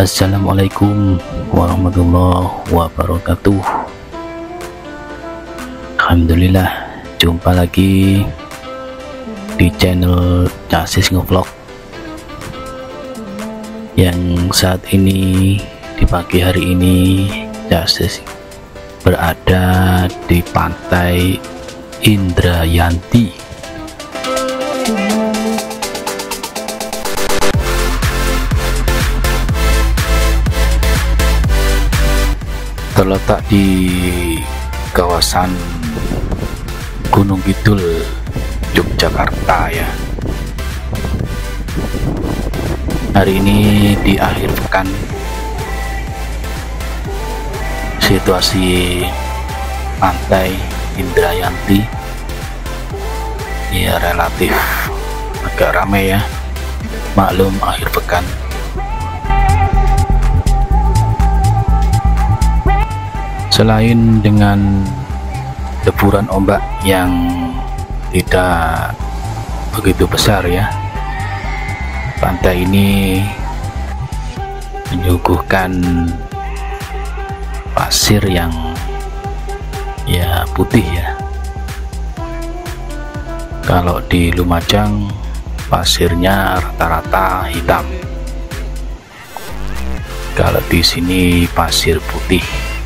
Assalamualaikum warahmatullahi wabarakatuh. Alhamdulillah, jumpa lagi di channel Casis Ngevlog. Yang saat ini di pagi hari ini Casis berada di Pantai Indrayanti. Terletak di kawasan Gunung Kidul, Yogyakarta ya. Hari ini di akhir pekan, situasi Pantai Indrayanti ya relatif agak ramai ya, maklum akhir pekan. Selain dengan deburan ombak yang tidak begitu besar ya, pantai ini menyuguhkan pasir yang ya putih ya. Kalau di Lumajang pasirnya rata-rata hitam, kalau di sini pasir putih.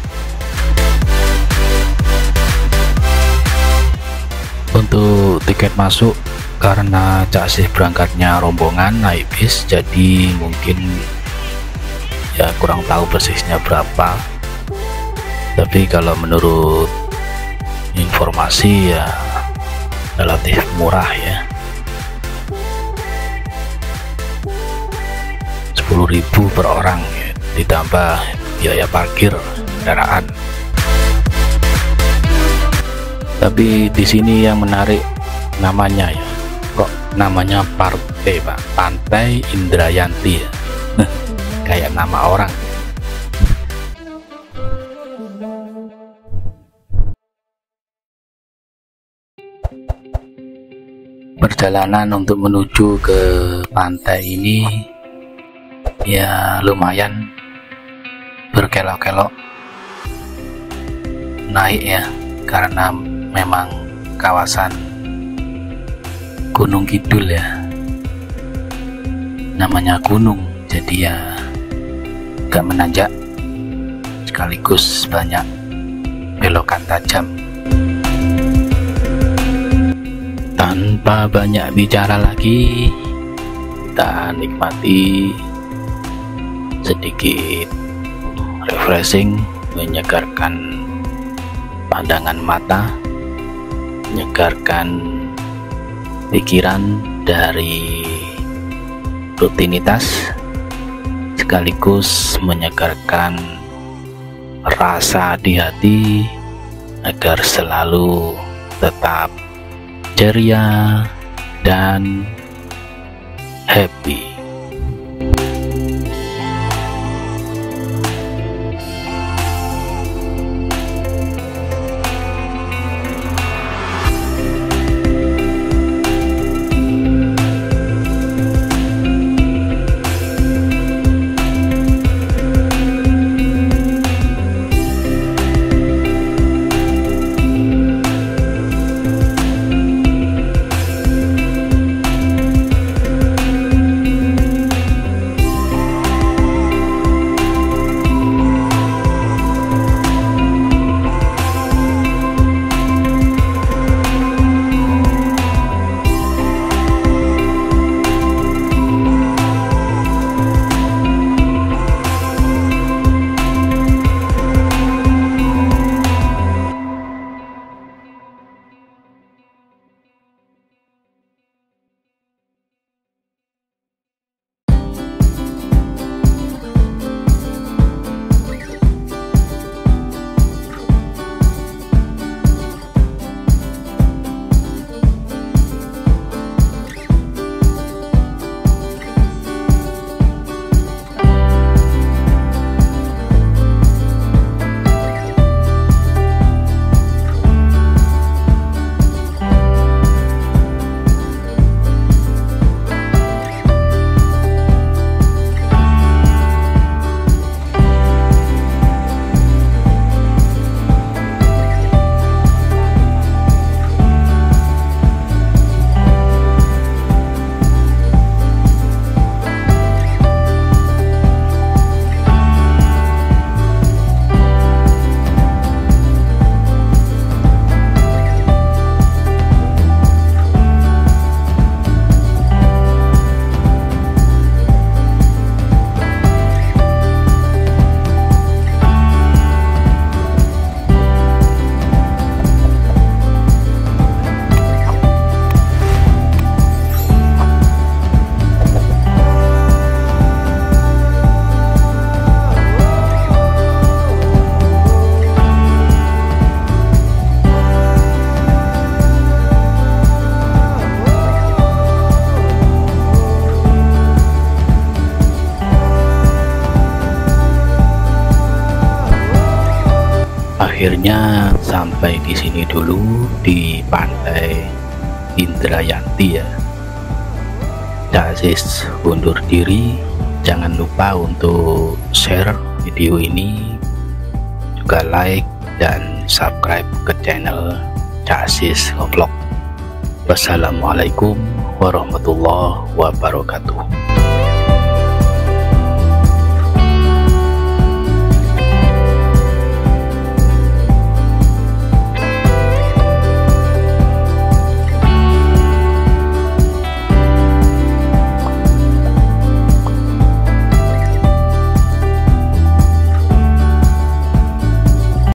Untuk tiket masuk, karena Casis berangkatnya rombongan naik bis, jadi mungkin ya kurang tahu persisnya berapa, tapi kalau menurut informasi ya relatif murah ya, 10.000 per orang ya, ditambah biaya parkir kendaraan. Tapi di sini yang menarik namanya ya, kok namanya Pantai Indrayanti ya. Kayak nama orang. Perjalanan untuk menuju ke pantai ini ya lumayan berkelok-kelok naik ya, karena memang kawasan Gunung Kidul ya, namanya gunung, jadi ya gak menanjak, sekaligus banyak belokan tajam. Tanpa banyak bicara lagi, kita nikmati sedikit refreshing, menyegarkan pandangan mata, menyegarkan pikiran dari rutinitas, sekaligus menyegarkan rasa di hati agar selalu tetap ceria dan happy. Akhirnya sampai di sini dulu di Pantai Indrayanti ya. Cak Aziz undur diri. Jangan lupa untuk share video ini, juga like dan subscribe ke channel Cak Aziz Vlog. Wassalamualaikum warahmatullahi wabarakatuh.